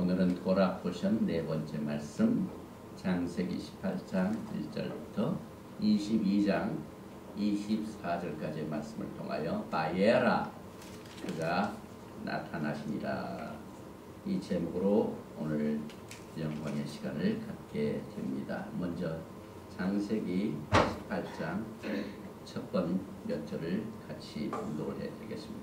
오늘은 토라 포션 네 번째 말씀 창세기 18장 1절부터 22장 24절까지의 말씀을 통하여 바예라 그가 나타나시니라 이 제목으로 오늘 영광의 시간을 갖게 됩니다. 먼저 창세기 18장 첫 번 몇 절을 같이 공독을 해드리겠습니다.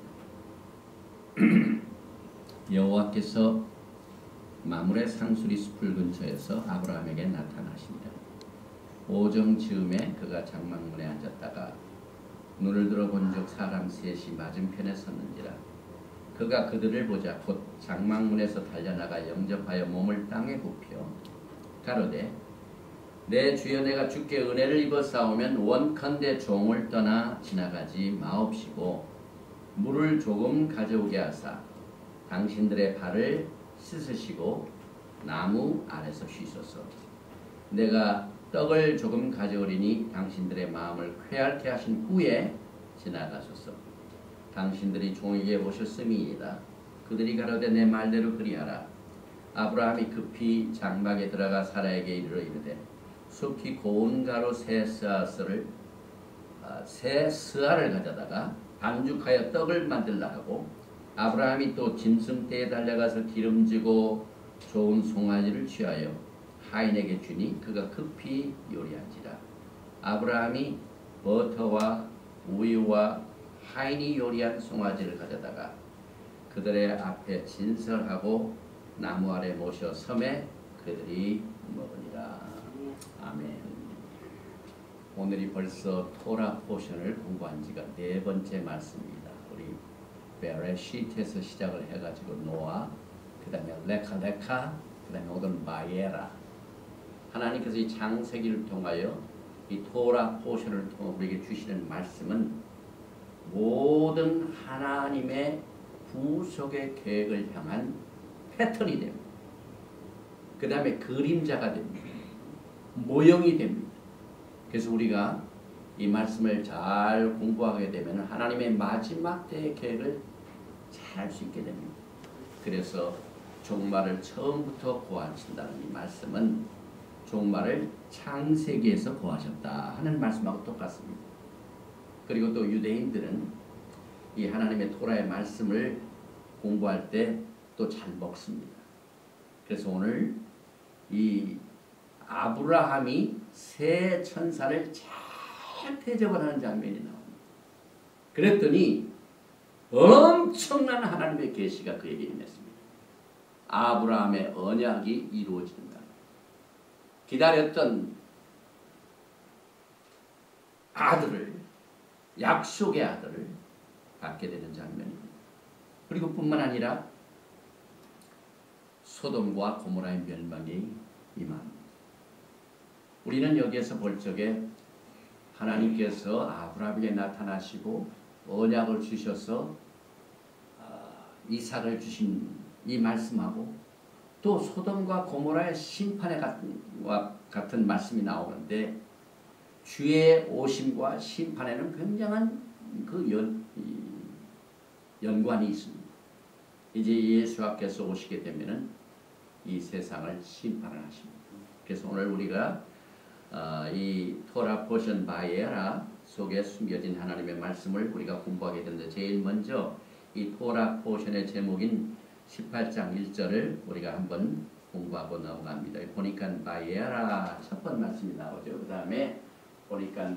여호와께서 마므레 상수리 숲을 근처에서 아브라함에게 나타나시니라. 오정 즈음에 그가 장막문에 앉았다가 눈을 들어 본즉 사람 셋이 맞은편에 섰는지라. 그가 그들을 보자 곧 장막문에서 달려나가 영접하여 몸을 땅에 굽혀 가로되 내 주여 내가 주께 은혜를 입어 싸우면 원컨대 종을 떠나 지나가지 마옵시고 물을 조금 가져오게 하사 당신들의 발을 씻으시고 나무 아래서 쉬소서. 내가 떡을 조금 가져오리니 당신들의 마음을 쾌활케 하신 후에 지나가소서. 당신들이 종에게 오셨음이니이다. 그들이 가로되 내 말대로 그리하라. 아브라함이 급히 장막에 들어가 사라에게 이르러 이르되 속히 고운 가루 새 스아를 가져다가 반죽하여 떡을 만들라 하고 아브라함이 또 짐승떼에 달려가서 기름지고 좋은 송아지를 취하여 하인에게 주니 그가 급히 요리한지라. 아브라함이 버터와 우유와 하인이 요리한 송아지를 가져다가 그들의 앞에 진설하고 나무 아래 모셔 섬에 그들이 먹으니라. 아멘. 오늘이 벌써 토라 포션을 공부한 지가 네 번째 말씀입니다. 우리 베레시트에서 시작을 해가지고 노아, 그 다음에 레카, 그 다음에 오늘 바예라. 하나님께서 이 창세기를 통하여 이 토라 포션을 통해 우리에게 주시는 말씀은 모든 하나님의 구속의 계획을 향한 패턴이 됩니다. 그 다음에 그림자가 됩니다. 모형이 됩니다. 그래서 우리가 이 말씀을 잘 공부하게 되면 하나님의 마지막 때의 계획을 잘 할 수 있게 됩니다. 그래서 종말을 처음부터 고하신다는 이 말씀은 종말을 창세기에서 고하셨다 하는 말씀하고 똑같습니다. 그리고 또 유대인들은 이 하나님의 토라의 말씀을 공부할 때 또 잘 먹습니다. 그래서 오늘 이 아브라함이 새 천사를 잘 대접을 하는 장면이 나옵니다. 그랬더니 엄청난 하나님의 계시가 그에게 임했습니다. 아브라함의 언약이 이루어진다. 기다렸던 아들을, 약속의 아들을 갖게 되는 장면입니다. 그리고 뿐만 아니라 소돔과 고모라의 멸망이 임합니다. 우리는 여기에서 볼 적에 하나님께서 아브라함에게 나타나시고 언약을 주셔서 이삭을 주신 이 말씀하고 또 소돔과 고모라의 심판에 같은 말씀이 나오는데 주의 오심과 심판에는 굉장한 그 연관이 있습니다. 이제 예수께서 오시게 되면은 이 세상을 심판을 하십니다. 그래서 오늘 우리가 이 토라 포션 바예라 속에 숨겨진 하나님의 말씀을 우리가 공부하게 되는데 제일 먼저 이 토라 포션의 제목인 18장 1절을 우리가 한번 공부하고 넘어갑니다. 보니까 바예라 첫 번 말씀이 나오죠. 그 다음에 보니까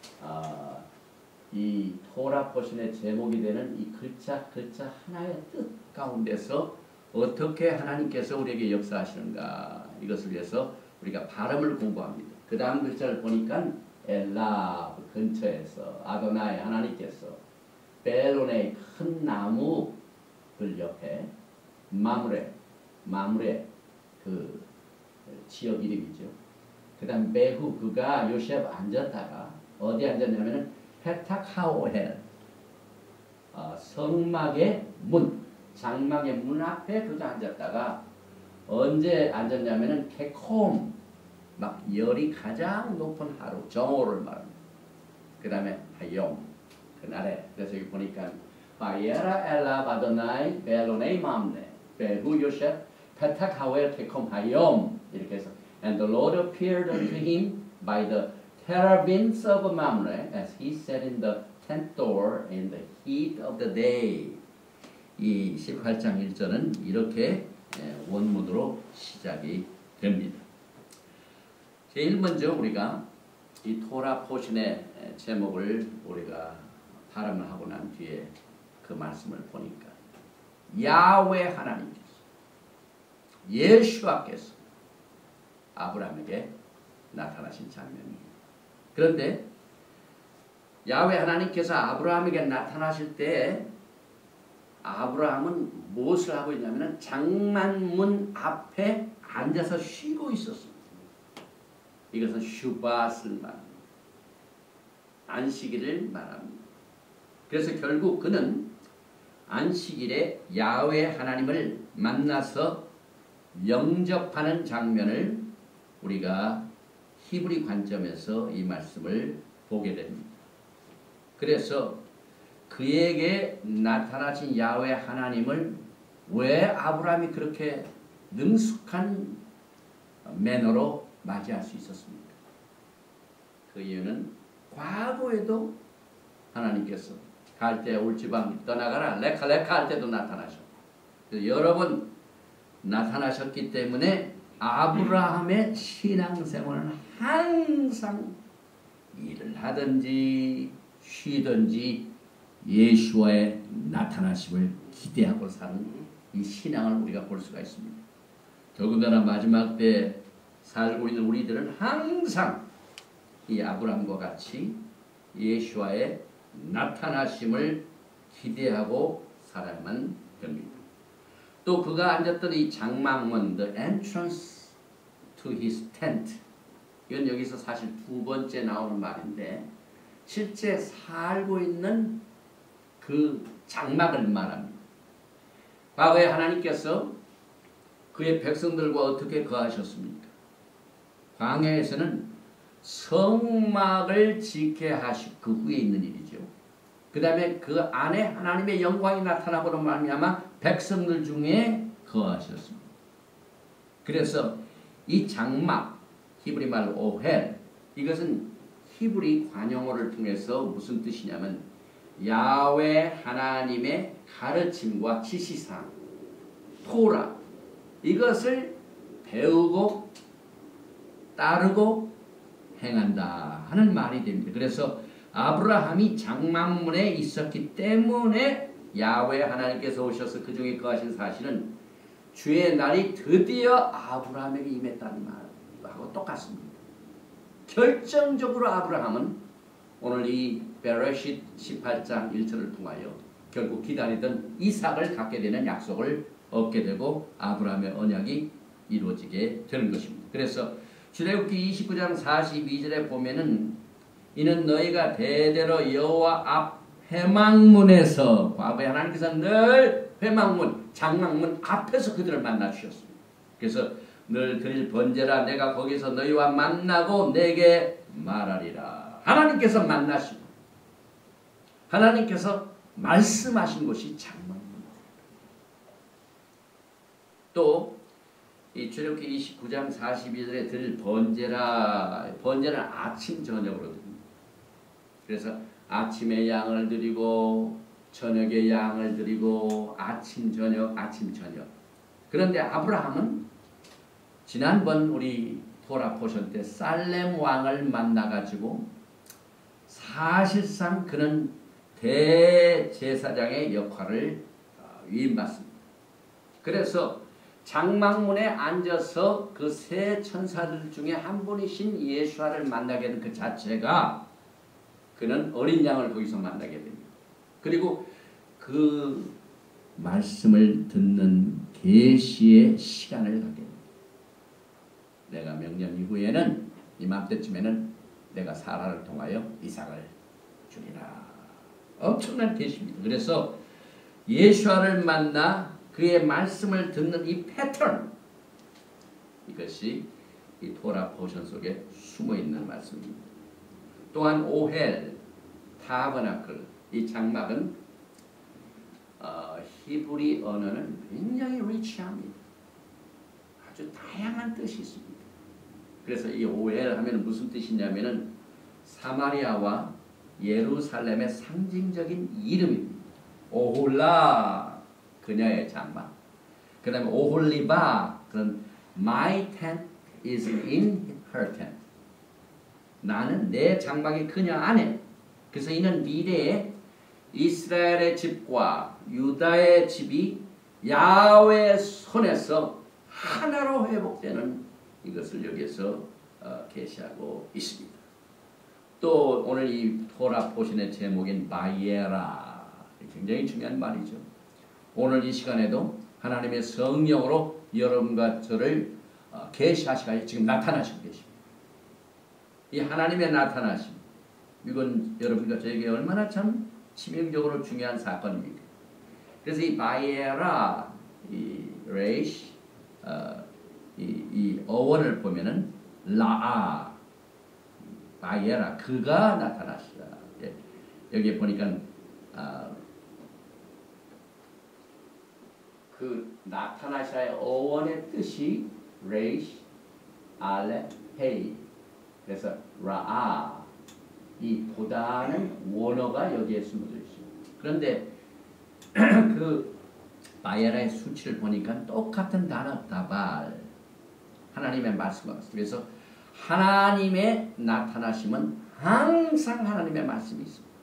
이 토라 포션의 제목이 되는 이 글자 하나의 뜻 가운데서 어떻게 하나님께서 우리에게 역사하시는가 이것을 위해서 우리가 발음을 공부합니다. 그 다음 글자를 보니까 엘라 근처에서 아도나이 하나님께서 벨론의 큰 나무 들 옆에 마므레 그 지역 이름이죠. 그 다음 베후 그가 요셉 앉았다가 어디 앉았냐면은 페탁하오헬 성막의 문 장막의 문 앞에 그가 앉았다가 언제 앉았냐면은 케콤 막 열이 가장 높은 하루 정오를 말합니다. 그 다음에 하욤 그날에 그래서 여기 보니까 바예라 엘라 바도나이 벨로네이 맘네 베후 요셉 페타카웰 테콤하염 이렇게 해서 And the Lord appeared unto him by the terebinths of Mamre as he sat in the tent door in the heat of the day. 이 18장 1절은 이렇게 원문으로 시작이 됩니다. 제일 먼저 우리가 이 토라 포션의 제목을 우리가 발음을 하고 난 뒤에 그 말씀을 보니까 야훼 하나님께서 예수와께서 아브라함에게 나타나신 장면입니다. 그런데 야훼 하나님께서 아브라함에게 나타나실 때 아브라함은 무엇을 하고 있냐면 장막문 앞에 앉아서 쉬고 있었습니다. 이것은 슈밧을 말합니다. 안식일을 말합니다. 그래서 결국 그는 안식일에 야훼 하나님을 만나서 영접하는 장면을 우리가 히브리 관점에서 이 말씀을 보게 됩니다. 그래서 그에게 나타나신 야훼 하나님을 왜 아브라함이 그렇게 능숙한 매너로 맞이할 수 있었습니까? 그 이유는 과거에도 하나님께서 갈대아 울지방 떠나가라 레카 할 때도 나타나셨고 여러 번 나타나셨기 때문에 아브라함의 신앙생활은 항상 일을 하든지 쉬든지 예수와의 나타나심을 기대하고 사는 이 신앙을 우리가 볼 수가 있습니다. 더군다나 마지막 때 살고 있는 우리들은 항상 이 아브라함과 같이 예수와의 나타나심을 기대하고 살아야만 됩니다. 또 그가 앉았던 이 장막문, the entrance to his tent, 이건 여기서 사실 두 번째 나오는 말인데 실제 살고 있는 그 장막을 말합니다. 과거에 하나님께서 그의 백성들과 어떻게 거하셨습니까? 광야에서는 성막을 지게 하시고 그 후에 있는 일이죠. 그 다음에 그 안에 하나님의 영광이 나타나고로 말미암아 백성들 중에 거하셨습니다. 그래서 이 장막, 히브리 말로 오헬, 이것은 히브리 관용어를 통해서 무슨 뜻이냐면 야훼 하나님의 가르침과 지시사항, 토라, 이것을 배우고 따르고 행한다 하는 말이 됩니다. 그래서 아브라함이 장막문에 있었기 때문에 야훼 하나님께서 오셔서 그 중에 거하신 사실은 주의 날이 드디어 아브라함에게 임했다는 말하고 똑같습니다. 결정적으로 아브라함은 오늘 이 베레시 18장 1절을 통하여 결국 기다리던 이삭을 갖게 되는 약속을 얻게 되고 아브라함의 언약이 이루어지게 되는 것입니다. 그래서 출애굽기 29장 42절에 보면은 이는 너희가 대대로 여호와 앞 회막문에서 과거에 하나님께서 늘 회막문, 장막문 앞에서 그들을 만나 주셨습니다. 그래서 늘 드릴 번제라 내가 거기서 너희와 만나고 내게 말하리라. 하나님께서 만나시고 하나님께서 말씀하신 곳이 장막문입니다. 또 이 출애굽기 29장 42절에 드릴 번제라, 번제는 아침 저녁으로 드립니다. 그래서 아침에 양을 드리고 저녁에 양을 드리고 아침 저녁. 그런데 아브라함은 지난번 우리 토라 포션 때 살렘 왕을 만나가지고 사실상 그는 대제사장의 역할을 위임받습니다. 그래서 장막문에 앉아서 그 세 천사들 중에 한 분이신 예수와를 만나게 된 그 자체가 그는 어린 양을 거기서 만나게 됩니다. 그리고 그 말씀을 듣는 계시의 시간을 갖게 됩니다. 내가 명령 이후에는 이맘때쯤에는 내가 사라를 통하여 이삭을 주리라. 엄청난 계시입니다. 그래서 예수와를 만나 그의 말씀을 듣는 이 패턴, 이것이 이 토라 포션 속에 숨어있는 말씀입니다. 또한 오헬, 타버나클, 이 장막은 히브리 언어는 굉장히 리치합니다. 아주 다양한 뜻이 있습니다. 그래서 이 오엘 하면 무슨 뜻이냐면은 사마리아와 예루살렘의 상징적인 이름입니다. 오홀라 그녀의 장막. 그 다음에 오홀리바 그런 My tent is in her tent. 나는 내 장막이 그녀 안에. 그래서 이는 미래에 이스라엘의 집과 유다의 집이 야훼의 손에서 하나로 회복되는 이것을 여기서 계시하고 있습니다. 또 오늘 이 토라 포신의 제목인 바이에라 굉장히 중요한 말이죠. 오늘 이 시간에도 하나님의 성령으로 여러분과 저를 계시하시고 지금 나타나시고 계십니다. 이 하나님의 나타나심 이건 여러분과 저에게 얼마나 참 치명적으로 중요한 사건입니까? 그래서 이 바이에라 이 레이시 이 어원을 보면은 라아 바이에라 그가 나타나시라. 예. 여기 보니까 그 나타나시라의 어원의 뜻이 레이시 알레 헤이 그래서 라아 이 보다는 원어가 여기에 숨어져 있습니다. 그런데 그 바이에라의 수치를 보니까 똑같은 단어 다발 하나님의 말씀과 같습니다. 그래서 하나님의 나타나심은 항상 하나님의 말씀이 있습니다.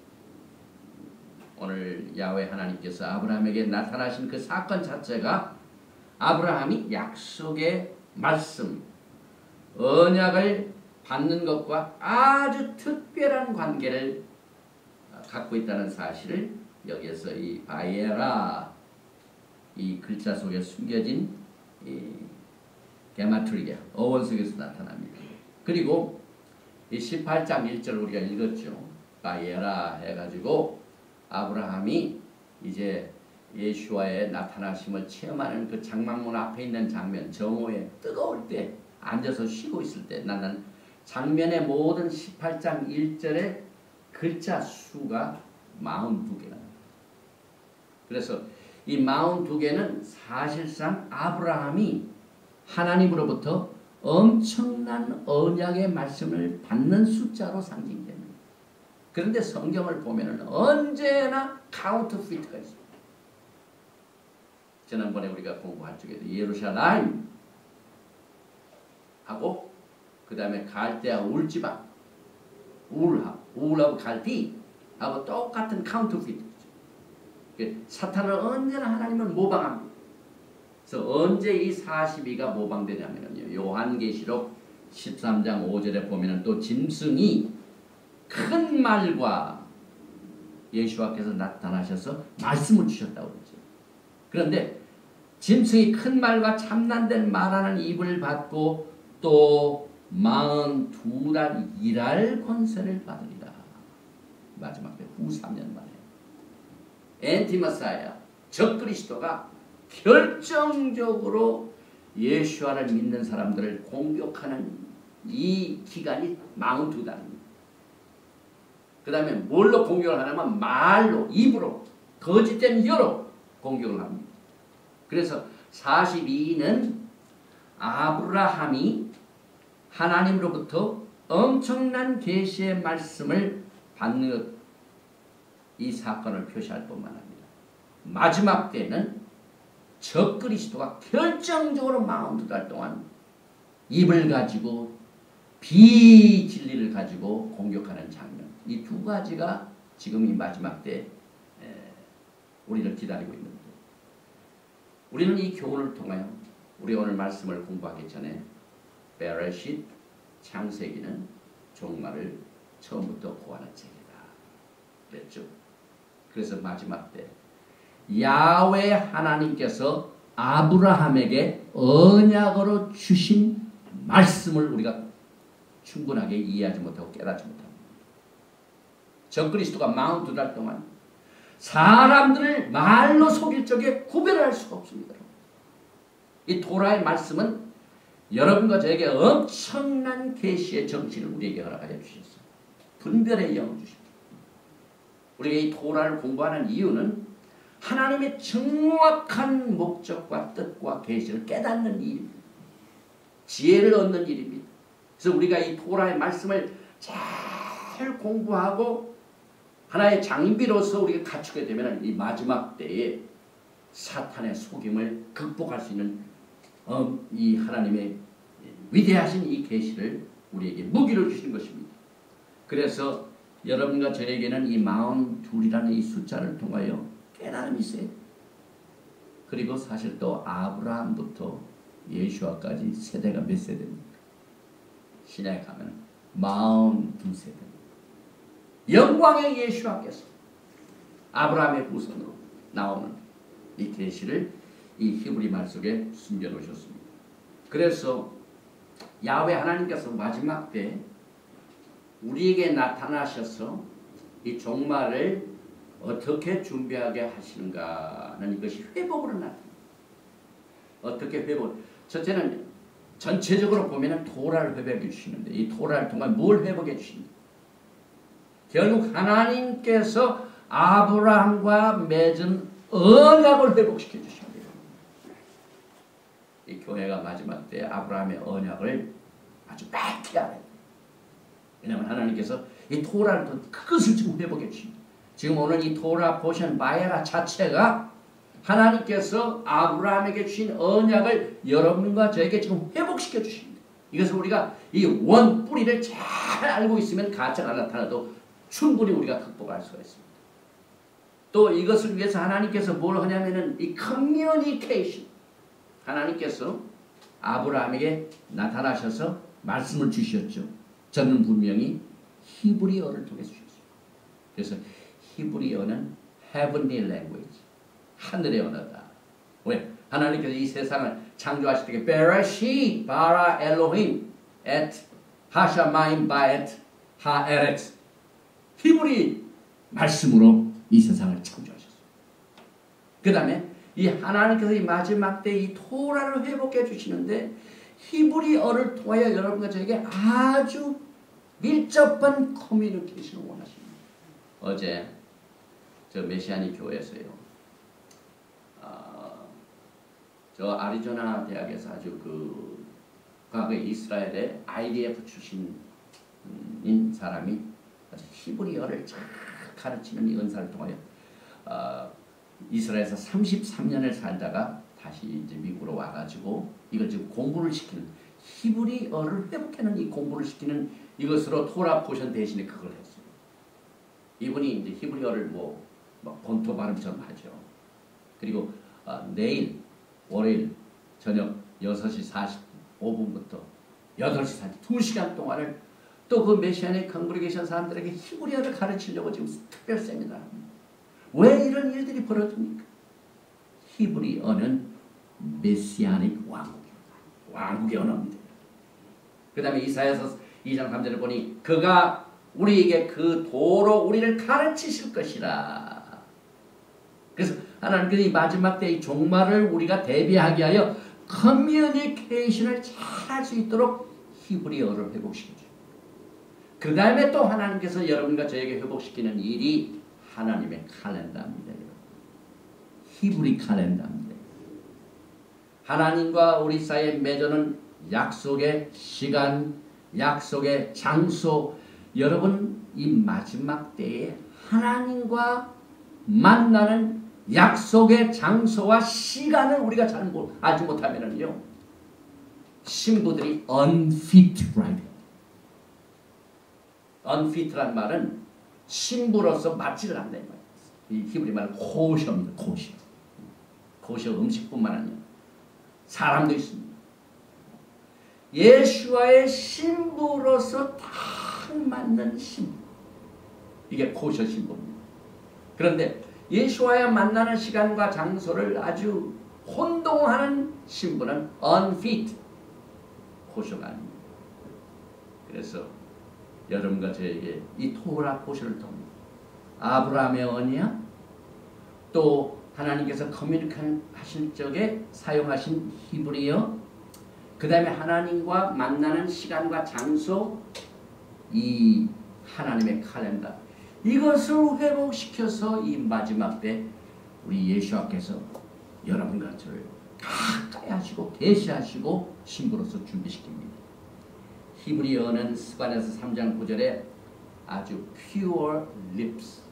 오늘 야훼 하나님께서 아브라함에게 나타나신 그 사건 자체가 아브라함이 약속의 말씀, 언약을 받는 것과 아주 특별한 관계를 갖고 있다는 사실을 여기에서 이 바이에라 이 글자 속에 숨겨진 이 게마트리아 어원 속에서 나타납니다. 그리고 이 18장 1절 우리가 읽었죠. 바이에라 해가지고 아브라함이 이제 예수와의 나타나심을 체험하는 그 장막문 앞에 있는 장면 정오에 뜨거울 때 앉아서 쉬고 있을 때 나는 장면의 모든 18장 1절의 글자 수가 42개가 그래서 이 42개는 사실상 아브라함이 하나님으로부터 엄청난 언약의 말씀을 받는 숫자로 상징됩니다. 그런데 성경을 보면 언제나 카운터피트가 있습니다. 지난번에 우리가 공부할 적에도 예루살렘 하고 그 다음에 갈대아 울지방 울하고 갈디 하고 똑같은 카운터피트. 사탄은 언제나 하나님을 모방합니다. 그래서 언제 이 42가 모방되냐면요. 요한계시록 13장 5절에 보면 또 짐승이 큰 말과 예수와께서 나타나셔서 말씀을 주셨다고 그러죠. 그런데 짐승이 큰 말과 참난된 말하는 입을 받고 또 42달 일할 권세를 받으리라. 마지막 때 후 3년 만에 엔티머사야 적그리스도가 결정적으로 예수와를 믿는 사람들을 공격하는 이 기간이 42달입니다. 그 다음에 뭘로 공격을 하냐면 말로 입으로 거짓된 혀로 공격을 합니다. 그래서 42는 아브라함이 하나님으로부터 엄청난 계시의 말씀을 받는 이 사건을 표시할 뿐만 아니라 마지막 때는 적그리스도가 결정적으로 42달 동안 입을 가지고 비진리를 가지고 공격하는 장면 이 두 가지가 지금 이 마지막 때 우리를 기다리고 있는 거예요. 우리는 이 교훈을 통하여 우리 오늘 말씀을 공부하기 전에 베레쉿 창세기는 종말을 처음부터 고하는 책이다 그랬죠. 그래서 마지막 때 야훼 하나님께서 아브라함에게 언약으로 주신 말씀을 우리가 충분하게 이해하지 못하고 깨닫지 못합니다. 적그리스도가 42달 동안 사람들을 말로 속일 적에 구별할 수가 없습니다. 이 토라의 말씀은 여러분과 저에게 엄청난 계시의 정신을 우리에게 허락하여 주셨어요. 분별의 영을 주십니다. 우리가 이 토라를 공부하는 이유는 하나님의 정확한 목적과 뜻과 계시를 깨닫는 이유입니다. 지혜를 얻는 일입니다. 그래서 우리가 이 토라의 말씀을 잘 공부하고 하나의 장비로서 우리가 갖추게 되면 이 마지막 때에 사탄의 속임을 극복할 수 있는 이 하나님의 위대하신 이 계시를 우리에게 무기를 주시는 것입니다. 그래서 여러분과 저에게는 이 42이라는 이 숫자를 통하여 깨달음이 있어요. 그리고 사실 또 아브라함부터 예수와까지 세대가 몇 세대입니까? 신약에 가면 42세대입니다. 영광의 예수와께서 아브라함의 후손으로 나오는 이 계시를 이 히브리 말 속에 숨겨놓으셨습니다. 그래서 야훼 하나님께서 마지막 때 우리에게 나타나셔서 이 종말을 어떻게 준비하게 하시는가는 이것이 회복으로 나타납니다. 어떻게 회복? 첫째는 전체적으로 보면 토라를 회복해 주시는데 이 토라를 통해 뭘 회복해 주십니까? 결국 하나님께서 아브라함과 맺은 언약을 회복시켜 주십니다. 이 교회가 마지막 때 아브라함의 언약을 아주 맹히 알아야 돼요. 왜냐하면 하나님께서 이 토라를 통해 그것을 지금 회복해 주십니다. 지금 오늘 이 토라 포션 바야라 자체가 하나님께서 아브라함에게 주신 언약을 여러분과 저에게 지금 회복시켜 주십니다. 이것을 우리가 이 원 뿌리를 잘 알고 있으면 가짜가 나타나도 충분히 우리가 극복할 수가 있습니다. 또 이것을 위해서 하나님께서 뭘 하냐면은 이 커뮤니케이션. 하나님께서 아브라함에게 나타나셔서 말씀을 주셨죠. 저는 분명히 히브리어를 통해서 주셨어요. 그래서 히브리어는 heavenly language. 하늘의 언어다. 왜? 하나님께서 이 세상을 창조하실 때 베라시 바라 엘로힘 et 하샤마임 바엣 하에렛 히브리 말씀으로 이 세상을 창조하셨어요. 그 다음에 이 하나님께서 이 마지막 때 이 토라를 회복해 주시는데 히브리어를 통하여 여러분과 저에게 아주 밀접한 커뮤니케이션을 원하십니다. 어제 저 메시아니 교회에서요. 저 아리조나 대학에서 아주 그 과거에 이스라엘의 IDF 출신인 사람이 아주 히브리어를 잘 가르치는 이 은사를 통하여 이스라엘에서 33년을 살다가 다시 이제 미국으로 와가지고 이걸 지금 공부를 시키는 히브리어를 회복하는 이 공부를 시키는 이것으로 토라 포션 대신에 그걸 했어요. 이분이 이제 히브리어를 뭐 본토 발음처럼 하죠. 그리고 내일 월요일 저녁 6시 45분부터 8시 2시간 동안을 또 그 메시아의 컨그리게이션 사람들에게 히브리어를 가르치려고 지금 특별 세미나를 합니다. 왜 이런 일들이 벌어집니까? 히브리어는 메시아닉 왕국의 언어입니다. 그 다음에 이사야서 2장 3절을 보니 그가 우리에게 그 도로 우리를 가르치실 것이라. 그래서 하나님께서 이 마지막 때의 종말을 우리가 대비하게 하여 커뮤니케이션을 잘 할 수 있도록 히브리어를 회복시켜 줍니다. 그 다음에 또 하나님께서 여러분과 저에게 회복시키는 일이 하나님의 칼렌더입니다. 히브리 칼렌더입니다. 하나님과 우리 사이에 맺어놓은 약속의 시간, 약속의 장소, 여러분 이 마지막 때에 하나님과 만나는 약속의 장소와 시간을 우리가 잘 알지 못하면은요 신부들이 unfit right. unfit란 말은 신부로서 맞지를 않는다는 말이에요. 이 히브리 말은 코셔입니다. 코셔. 코셔 음식뿐만 아니라 사람도 있습니다. 예수와의 신부로서 딱 맞는 신부. 이게 코셔 신부입니다. 그런데 예수와의 만나는 시간과 장소를 아주 혼동하는 신부는 unfit. 코셔가 아닙니다. 그래서 여러분과 저에게 이 토라 포션을 통해 아브라함의 언약 또 하나님께서 커뮤니케이션 하실 적에 사용하신 히브리어 그 다음에 하나님과 만나는 시간과 장소 이 하나님의 칼렌더 이것을 회복시켜서 이 마지막 때 우리 예수께서 여러분과 저를 가까이 하시고 계시하시고 신부로서 준비시킵니다. 히브리어는 스바냐서 3장 9절에 아주 pure lips,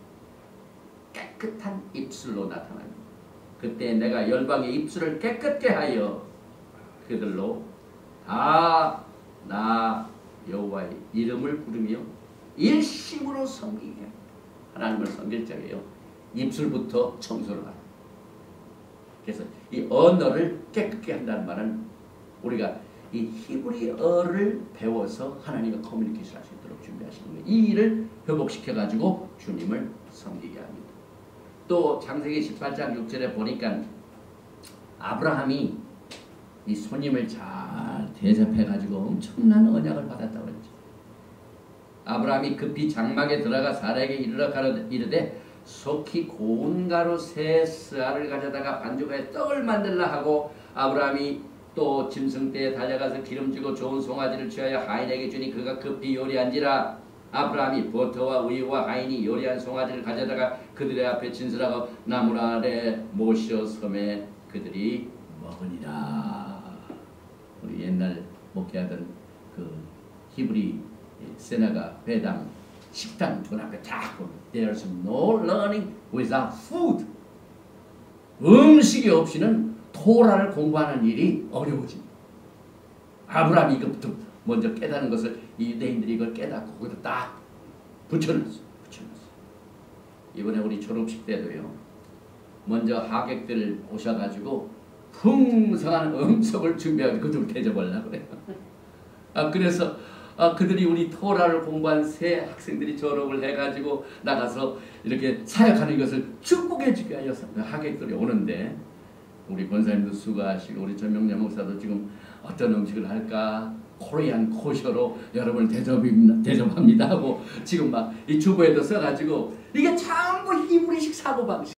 깨끗한 입술로 나타납니다. 그때 내가 열방의 입술을 깨끗게 하여 그들로 다 나 여호와의 이름을 부르며 일심으로 섬기게 합니다. 하나님을 섬길 적에요, 입술부터 청소를 합니다. 그래서 이 언어를 깨끗게 한다는 말은 우리가 이 히브리어를 배워서 하나님과 커뮤니케이션 할 수 있도록 준비하시는 거예요. 이 일을 회복시켜 가지고 주님을 섬기게 합니다. 또 창세기 18장 6절에 보니까 아브라함이 이 손님을 잘 대접해 가지고 엄청난 언약을 받았다고 그랬죠. 아브라함이 급히 장막에 들어가 사라에게 이르되 속히 고운 가루 새 스아를 가져다가 반죽하여 떡을 만들라 하고, 아브라함이 또 짐승떼에 달려가서 기름지고 좋은 송아지를 취하여 하인에게 주니 그가 급히 요리한지라. 아브라함이 버터와 우유와 하인이 요리한 송아지를 가져다가 그들의 앞에 진설하고 나무 아래 모셔 섬에 그들이 먹으니라. 우리 옛날 목회하던 그 히브리 세나가 회당 식당 문 앞에 딱 보면 There's no learning without food. 음식이 없이는 토라를 공부하는 일이 어려워집니다. 아브라함이 이것부터 먼저 깨닫는 것을 이 유대인들이 이걸 깨닫고 거기다 딱 붙여놨어요. 이번에 우리 졸업식 때도요, 먼저 하객들 오셔가지고 풍성한 음식을 준비하고 그들 대접하려고 그래요. 그래서 그들이 우리 토라를 공부한 새 학생들이 졸업을 해가지고 나가서 이렇게 사역하는 것을 축복해 주게 하여 하객들이 오는데, 우리 권사님도 수고하시고 우리 전명래 목사도 지금 어떤 음식을 할까 코리안 코셔로 여러분을 대접합니다 하고 지금 막 이 주보에도 써가지고 이게 전부 히브리식 사고방식.